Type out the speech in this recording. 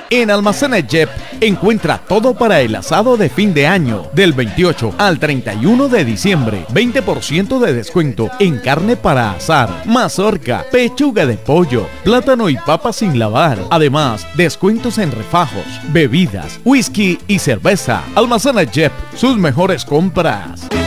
En Almacenes Jep encuentra todo para el asado de fin de año, del 28 al 31 de diciembre. 20% de descuento en carne para asar, mazorca, pechuga de pollo, plátano y papas sin lavar. Además, descuentos en refajos, bebidas, whisky y cerveza. Almacenes Jep, sus mejores compras.